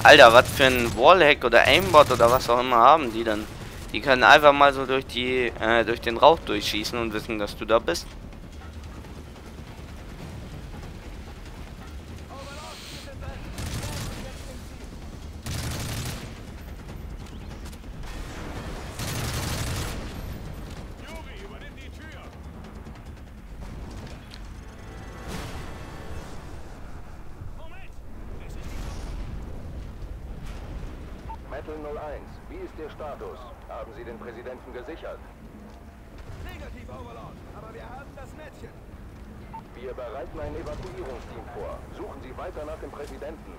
Alter, was für ein Wallhack oder Aimbot oder was auch immer haben die dann? Die können einfach mal so durch durch den Rauch durchschießen und wissen, dass du da bist. Metal 01, wie ist Ihr Status? Haben Sie den Präsidenten gesichert? Negativ, Overlord, aber wir haben das Mädchen. Wir bereiten ein Evakuierungsteam vor. Suchen Sie weiter nach dem Präsidenten.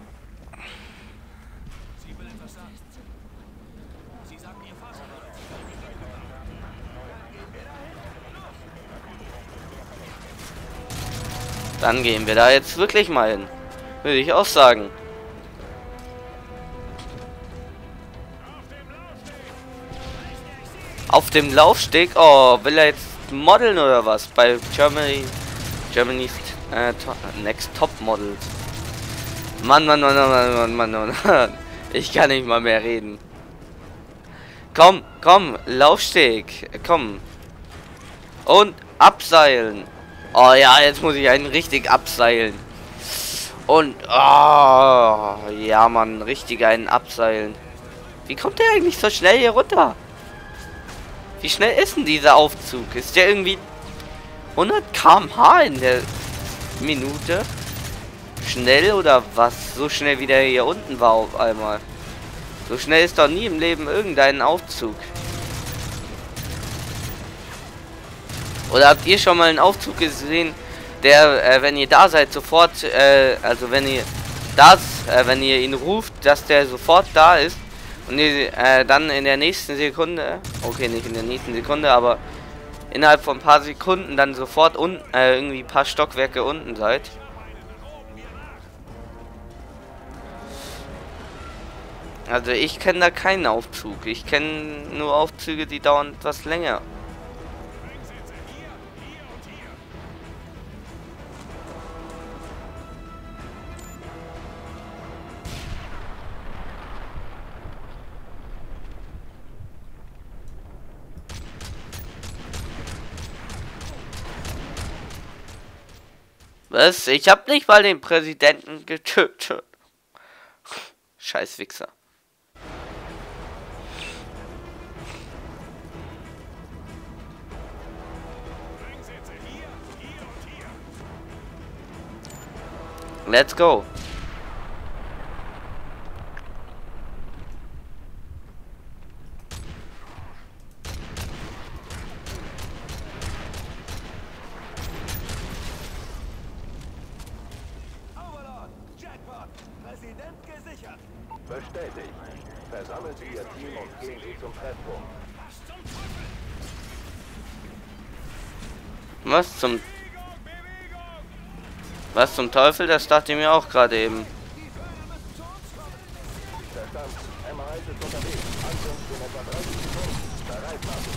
Sie will etwas sagen. Sie sagt, ihr Vater wird. Dann gehen wir da jetzt wirklich mal hin. Würde ich auch sagen. Auf dem Laufsteg? Oh, will er jetzt modeln oder was? Bei Germany's Next Top Models. Mann, Mann, Mann, Mann, Mann, Mann, Mann, Mann. Ich kann nicht mal mehr reden. Komm, komm, Laufsteg. Komm. Und abseilen. Oh ja, jetzt muss ich einen richtig abseilen. Und, oh, ja, Mann, richtig einen abseilen. Wie kommt der eigentlich so schnell hier runter? Wie schnell ist denn dieser Aufzug? Ist der irgendwie 100 km/h in der Minute? Schnell oder was? So schnell wie der hier unten war auf einmal. So schnell ist doch nie im Leben irgendein Aufzug. Oder habt ihr schon mal einen Aufzug gesehen, der, wenn ihr da seid, sofort, also wenn ihr wenn ihr ihn ruft, dass der sofort da ist und ihr dann in der nächsten Sekunde, okay, nicht in der nächsten Sekunde, aber innerhalb von ein paar Sekunden dann sofort unten, irgendwie ein paar Stockwerke unten seid? Also ich kenne da keinen Aufzug. Ich kenne nur Aufzüge, die dauern etwas länger. Was? Ich hab nicht mal den Präsidenten getötet. Scheiß Wichser. Let's go. Overlord, Jackpot, Präsident gesichert. Bestätigt. Versammeln Sie Ihr Team und gehen Sie zum Treffpunkt. Was zum Teufel? Das dachte ich mir auch gerade eben. Verstanden. M1 ist unterwegs. Ankunft in etwa 30 Sekunden. Bereit machen.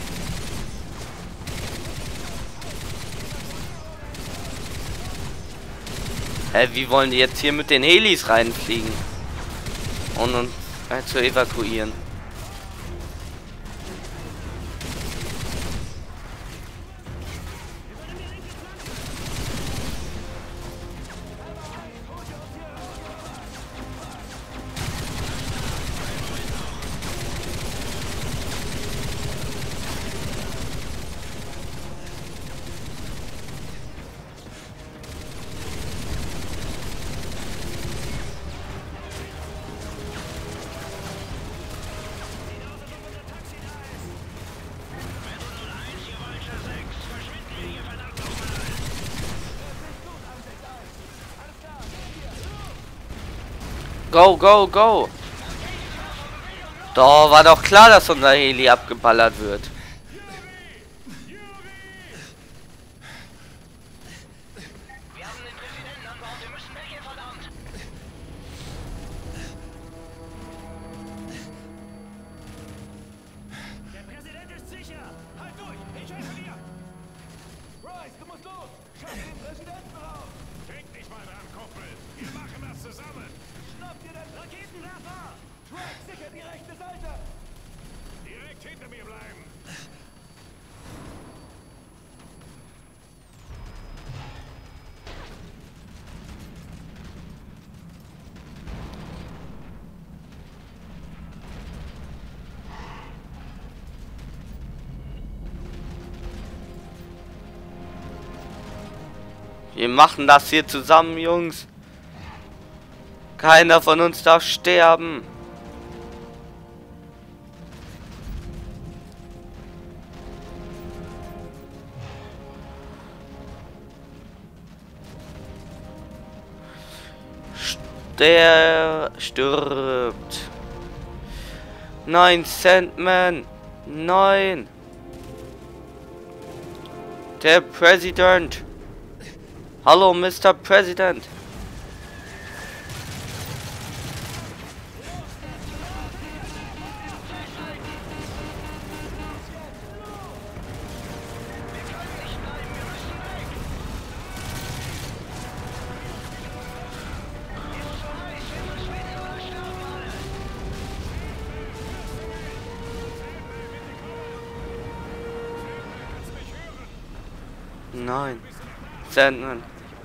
Hä, wie wollen die jetzt hier mit den Helis reinfliegen? Und uns zu evakuieren. Go, go, go! Doch, war doch klar, dass unser Heli abgeballert wird. Wir haben den Präsidenten an Bord, wir müssen weg hier, verdammt. Der Präsident ist sicher. Halt durch, ich helfe dir. Bryce, du musst los. Schaff den Präsidenten raus. Denk nicht mal dran, Kumpel. Wir machen das zusammen. Schnapp dir den Raketenwerfer! hinter mir bleiben. Wir machen das hier zusammen, Jungs. Keiner von uns darf sterben. Der stirbt. Nein, Sandman. Nein. Der Präsident. Hallo, Mr. President. Nein. Sandman.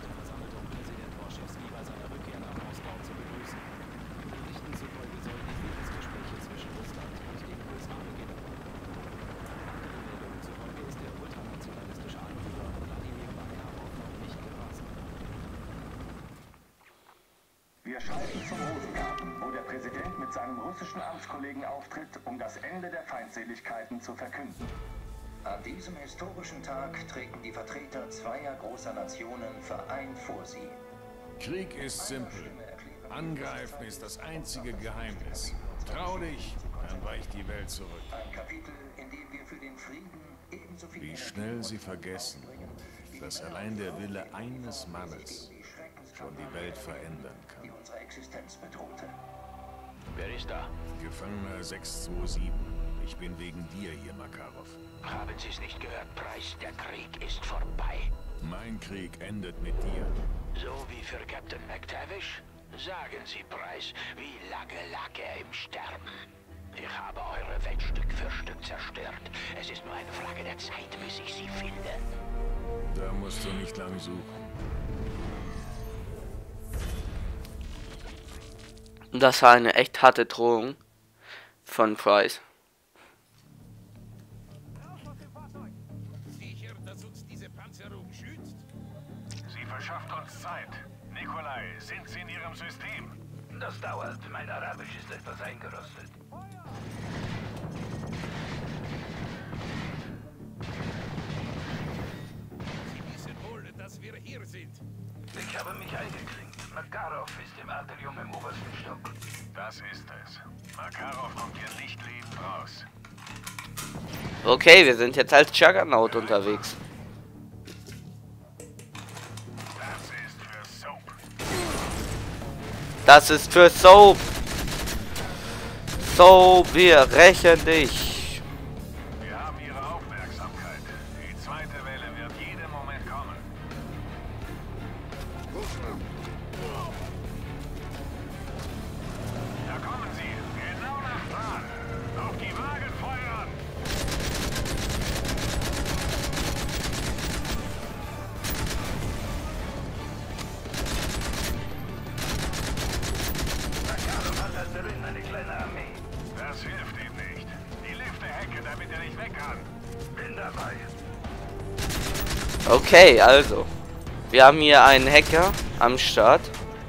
Wir schreiten zum Rosengarten, wo der Präsident mit seinem russischen Amtskollegen auftritt, um das Ende der Feindseligkeiten zu verkünden. An diesem historischen Tag treten die Vertreter zweier großer Nationen vereint vor sie. Krieg ist simpel. Angreifen ist das einzige Geheimnis. Trau dich, dann weicht die Welt zurück. Ein Kapitel, in dem wir für den Frieden ebenso viel Wie schnell sie vergessen, dass allein der Wille eines Mannes schon die Welt verändern die kann. unsere Existenz bedrohte. Wer ist da? Gefangener 627. Ich bin wegen dir hier, Makarov. Haben Sie es nicht gehört, Price? Der Krieg ist vorbei. Mein Krieg endet mit dir. So wie für Captain McTavish? Sagen Sie, Price, wie lange lag er im Sterben? Ich habe eure Welt Stück für Stück zerstört. Es ist nur eine Frage der Zeit, bis ich sie finde. Da musst du nicht lang suchen. Das war eine echt harte Drohung von Price. Sicher, dass uns diese Panzerung schützt? Sie verschafft uns Zeit. Nikolai, sind Sie in Ihrem System? Das dauert. Mein Arabisch ist etwas eingerostet. Sie wissen wohl, dass wir hier sind. Ich habe mich eingeklinkt. Makarov ist im Atrium im obersten Stock. Das ist es. Makarov kommt hier nicht lebend raus. Okay, wir sind jetzt als Juggernaut unterwegs. Das ist für Soap. Das ist für Soap. Soap, wir rächen dich. Wir haben Ihre Aufmerksamkeit. Die zweite Welle wird jeden Moment kommen. Da kommen sie. Genau nach Plan. Auf die Wagen feuern. Makarov hat da drin eine kleine Armee. Das hilft ihm nicht. Die Lifte hacke, damit er nicht weg kann. Bin dabei. Okay, also. Wir haben hier einen Hacker am Start.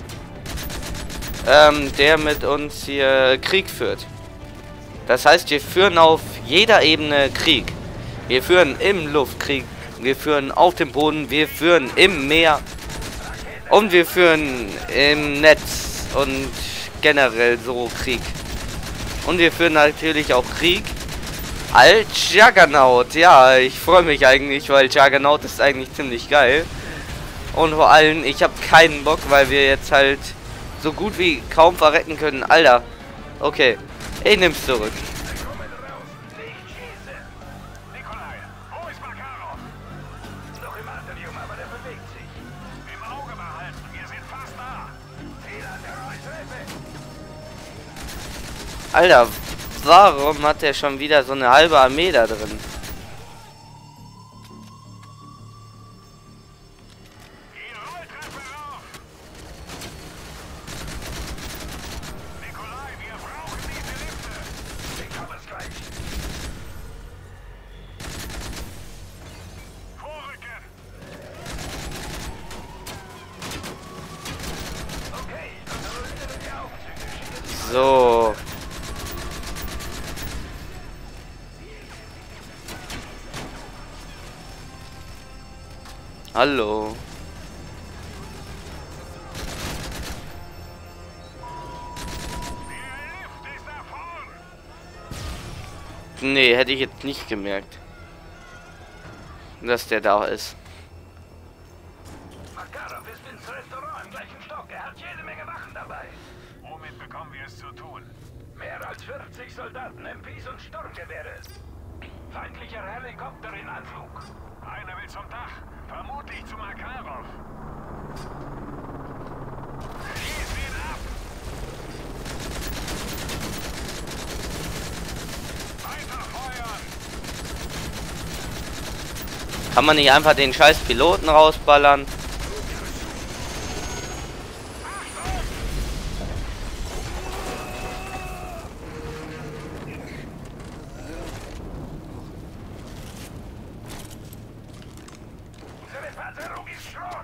Der mit uns hier Krieg führt. Das heißt, wir führen auf jeder Ebene Krieg. Wir führen im Luftkrieg, wir führen auf dem Boden, wir führen im Meer und wir führen im Netz und generell so Krieg. Und wir führen natürlich auch Krieg als Juggernaut. Ja, ich freue mich eigentlich, weil Juggernaut ist eigentlich ziemlich geil. Und vor allem, ich habe keinen Bock, weil wir jetzt halt so gut wie kaum verrecken können. Alter, okay, ich nehm's zurück. Nikolai, wo ist Makarov? Noch im Atrium, aber der bewegt sich. Im Auge behalten, wir sind fast da. Fehler der Räuschreife. Alter, Warum hat er schon wieder so eine halbe Armee da drin? So. Hallo. Nee, hätte ich jetzt nicht gemerkt, dass der da ist. Makarov ist ins Restaurant im gleichen Stock. Er hat jede Menge Wachen dabei. Womit bekommen wir es zu tun? Mehr als 40 Soldaten, MPs und Sturmgewehre. Feindlicher Helikopter in Anflug. Einer will zum Dach. Vermutlich zu Makarov. Schieß ihn ab! Weiter feuern! Kann man nicht einfach den scheiß Piloten rausballern? Unsere Panzerung ist Schrott.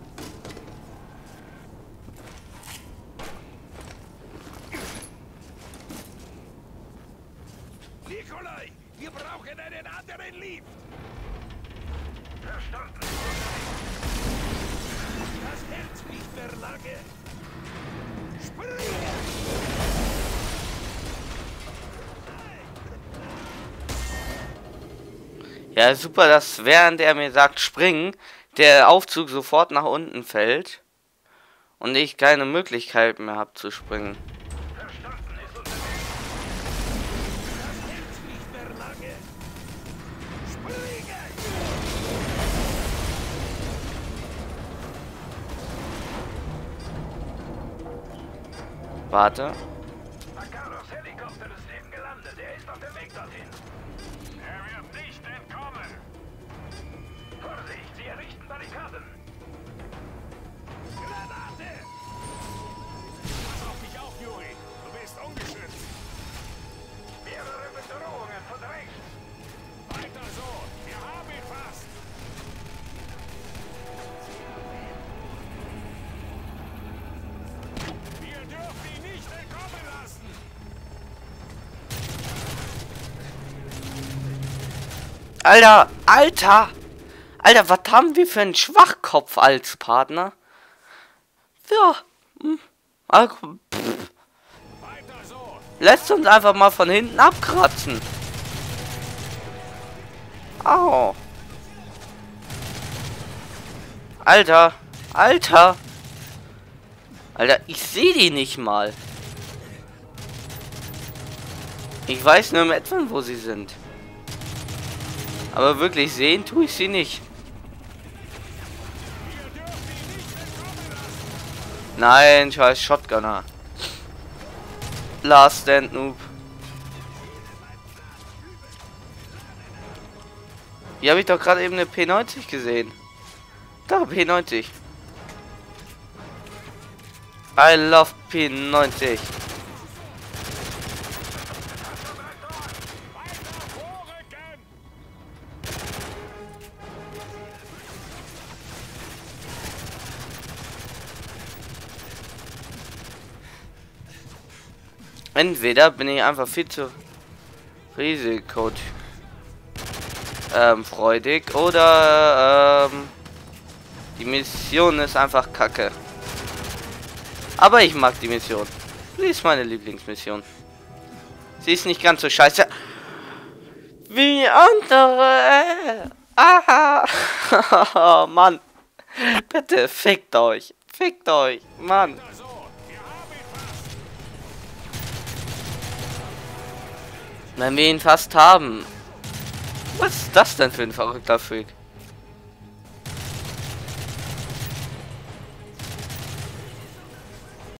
Nikolai, wir brauchen einen anderen Lift. Verstanden. Das Herz nicht mehr lange. Springen! Ja, super, dass während er mir sagt springen, der Aufzug sofort nach unten fällt und ich keine Möglichkeit mehr habe zu springen. Verstanden ist unterwegs. Das Herz nicht mehr lange. Springen! Warte. Makarovs Helikopter ist eben gelandet. Er ist auf dem Weg dorthin. Er wird nicht entkommen! Vorsicht, sie errichten Barrikaden. Granate! Pass auf dich auf, Juri! Du bist ungeschützt! Mehrere Bedrohungen von rechts. Weiter so! Wir haben ihn fast! Wir dürfen ihn nicht entkommen lassen! Alter, Alter! Alter, was haben wir für einen Schwachkopf als Partner? Ja. Also, Weiter so! lässt uns einfach mal von hinten abkratzen. Au. Alter. Alter. Alter, ich sehe die nicht mal. Ich weiß nur im etwa, wo sie sind. Aber wirklich sehen tue ich sie nicht. Nein, scheiß Shotgunner. Last Stand Noob. Hier habe ich doch gerade eben eine P90 gesehen. Da, P90. I love P90. Entweder bin ich einfach viel zu risikofreudig oder die Mission ist einfach kacke. Aber ich mag die Mission. Sie ist meine Lieblingsmission. Sie ist nicht ganz so scheiße wie andere. Aha. Mann. Bitte fickt euch. Fickt euch. Mann. Wenn wir ihn fast haben. Was ist das denn für ein verrückter Freak?